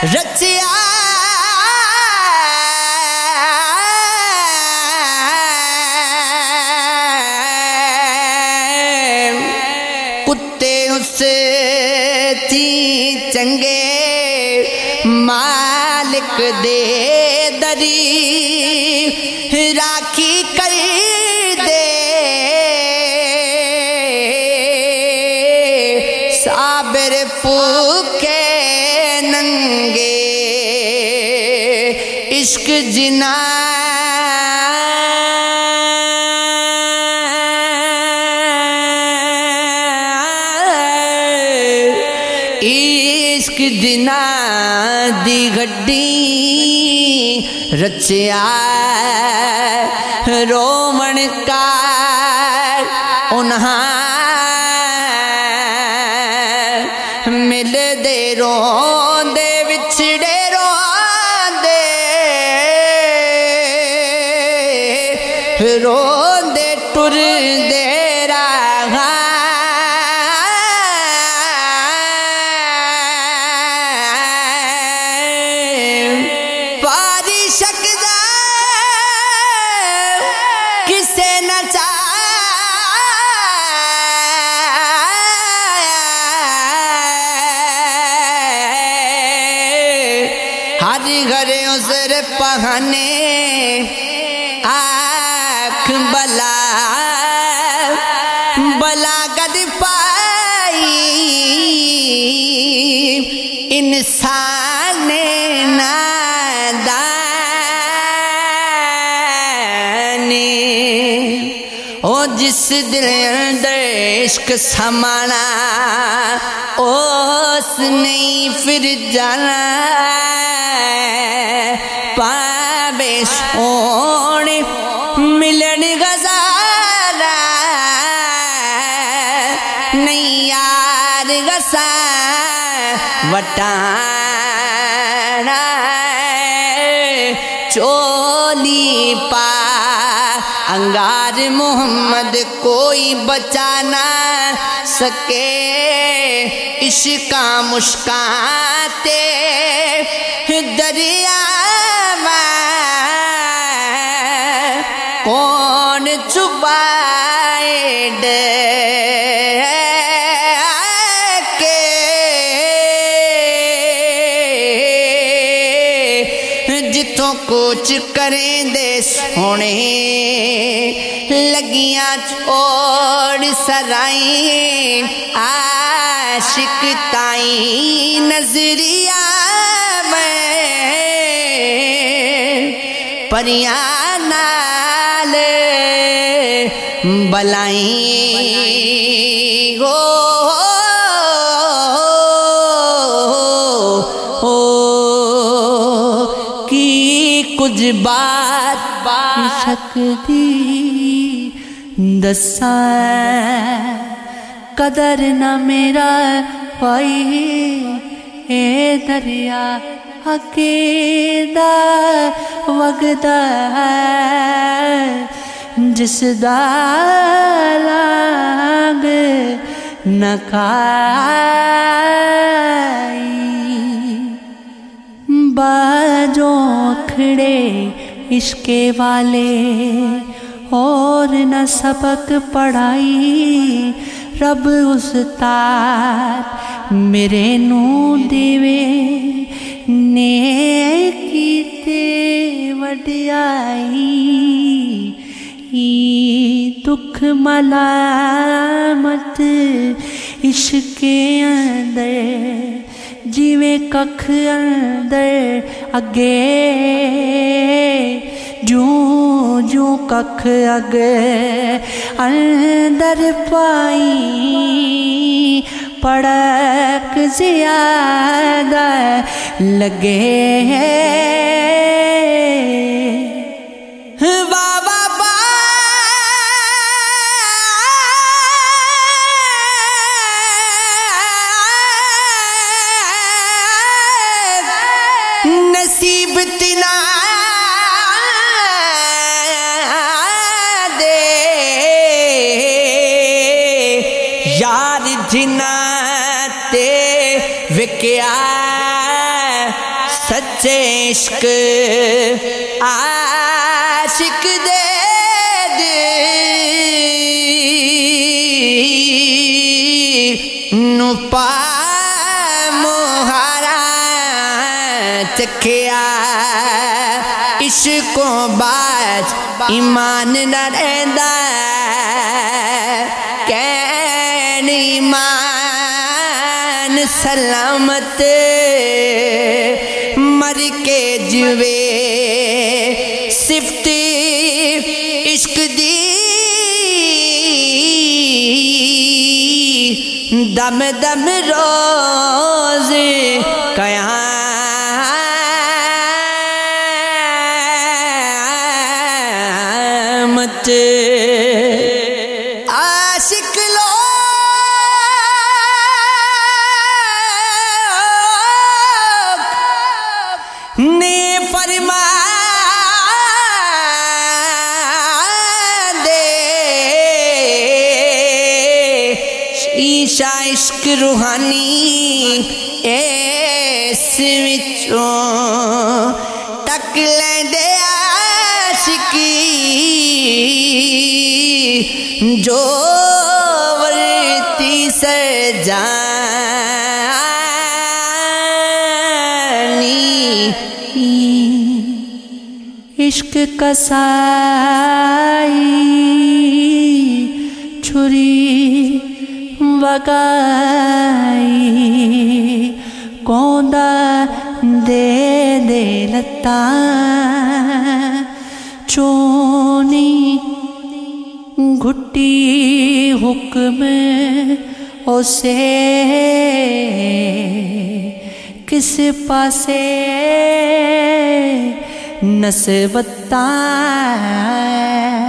رچیا کتے اس تھی چنگے مالک دے دری راکھی کر دے صابر پوکے ننگے عشق جنا عشق جنا دی گڈی رچیا رومن کار انہاں مل دے رون دے وچھڑے رون دے ٹر دے راہاں پاری شکدہ کسے نہ ہر گھر عذر پہنے آنکھ بلا گد پائی انسان نادانی او جس دل اندر عشق سمانا اس نہیں پھر جانا پاوے سونے ملن گزارا نہیں یار گسا وٹانا چولی پا انگار محمد کوئی بچانا سکے عشقا مشکاتے دریا کون چھپائے کے جتوں کچھ کریں دے سونے لگیاں چھوڑ سرائیں عاشق تائیں نظریہ میں پریاں نال بلائیں گو کی کچھ بات سکتی دسائیں قدر نہ میرا پائی اے دریا عقیدہ وگدا جس دا لانگ نہ کھائی باجوں کھڑے عشق والے اور نہ سبق پڑھائی رب استاد میرے نو دیوے نیکی تے وڈیائی دکھ ملامت عشق اندر جیویں ککھ اندر اگے جوں ککھ اگے اندر پائی پڑک زیادہ لگے نصیب تنا دے یار جنا تے وکیا عشق عاشق دے نو پا مہارا چکھیا عشقوں بعد ایمان نہ رہندا کین ایمان سلامت مر کے جوے صفت عشق دی دم دم روز قیامت عاشق لوگ نے فرما شیشہ عشق روحانی اس وچوں تک لیندے عاشقی جو ورتی سجانی عشق کا سائی چھری وگائی کوندا دے دے لتا چونی گھٹی حکم اسے کس پاسے نسبتا